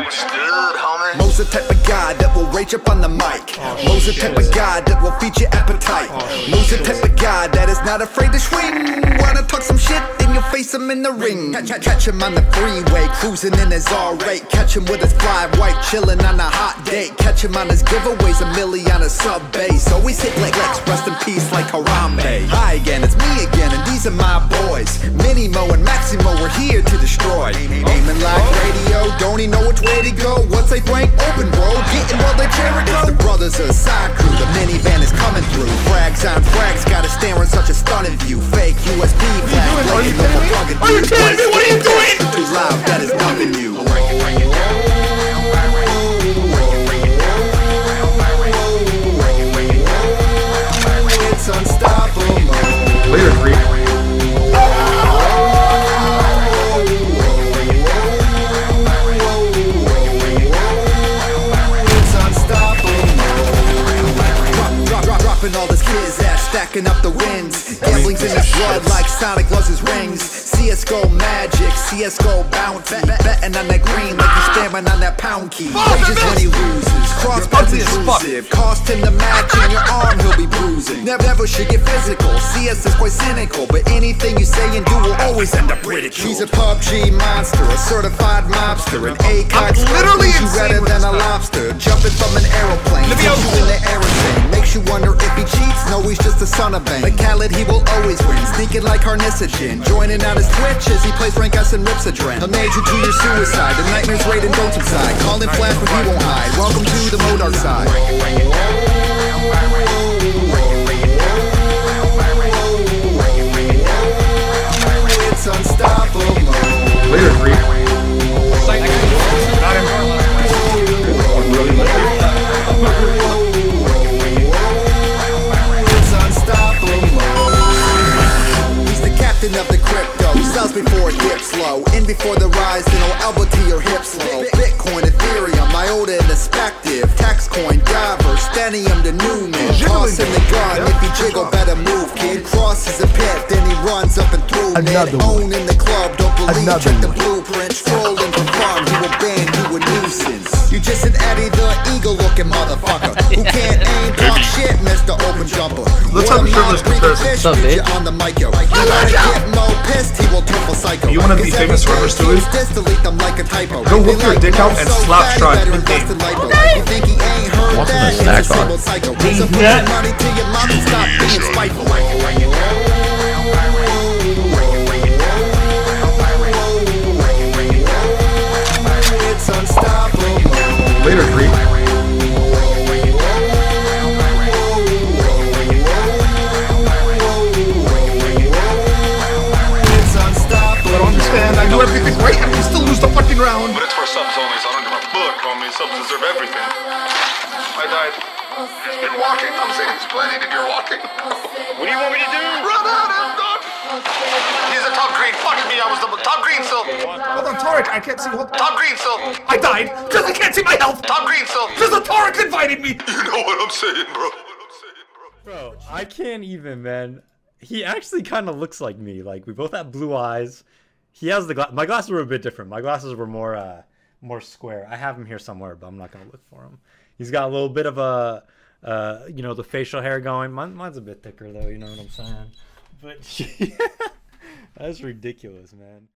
Understood, homie. Mo's the type of guy that will rage up on the mic. Mo's the type of guy that will feed your appetite. Mo's the type of guy that is not afraid to swing. Wanna talk some shit, then you'll face him in the ring. Catch him on the freeway, cruising in his R8. Catch him with his fly white, chilling on a hot date. Catch him on his giveaways, a milli on a sub bass. Always hit like Lex, rest in peace like Harambe. Hi again, it's me again, and these are my boys. Mini Mo and Maximo, we're here to destroy. Aiming like radio, don't even know which way to go. Once they blank open, bro, getting while they Jericho. It's the brothers of side crew, the minivan is coming through. Frags on frags, gotta stare in such a stunning view. Fake USB flag, Are you kidding me? Are you kidding me? What are you doing? Too loud, that is nothing new. It's unstoppable. Later, freak. Dropping all this kids ass, stacking up the wins. Gambling's in his blood like Sonic loves his rings. CSGO magic, CSGO bounty. Betting on that green like he's spamming on that pound key. Rages when he loses, crossbows intrusive. Cost him the match in your arm, he'll be bruising. Never should get physical, CS is quite cynical. But anything you say and do will always end up ridiculed. He's a PUBG monster, a certified mobster. An ACOG literally you redder than a lobster. Jumping from an aeroplane, puts you in the air insane. Makes you wonder if he cheats, no he's just a son of Bane. Like Khaled he will always win, sneaking like Carnicogen. Joining on his Twitch as he plays rank S and rips a trend. He'll nade you to your suicide, the nightmares raid and don't subside. Call him Flash but he won't hide, welcome to the Modark side. It's unstoppable. Later, freak. Of the crypto, sells before it dips low, in before the rise, then I'll elbow to your hips low. Bitcoin, Ethereum, iota and Spective, Taxcoin, Diverse, Stenium to Newman. Toss in the gun, if you jiggle, better move, kid. Crosses a pit, then he runs up and through mid. Own in the club, don't believe, check the blueprint. Strolling for fun, he will ban you a nuisance. You just an Eddie the Eagle-looking motherfucker who can't aim, talk shit, Mr. Open Jumper. Let's have a shirtless comparison. What's up, bitch? On the mic, yo. You wanna be famous forever, Stewie? Go whip your dick out and slap Shrine in game. What's in the snack box? It's unstoppable. Later, freak. I do everything right and we still lose the fucking round. But it's for subs only, so I don't give a fuck, homie. Subs deserve everything. I died. He's been walking. I'm saying he's planning if you're walking. What do you want me to do? Run at him, dog. He's a top green. Fuck me, I was the top green still. Hold on, Tarek, I can't see. Top green still. I died because I can't see my health. Top green still. Because the Tarek invited me. You know what I'm saying, bro. Bro, I can't even, man. He actually kind of looks like me. Like, we both have blue eyes. He has the my glasses were a bit different. My glasses were more square. I have him here somewhere, but I'm not gonna look for him. He's got a little bit of a you know, the facial hair going. Mine's a bit thicker though, you know what I'm saying? But that's ridiculous, man.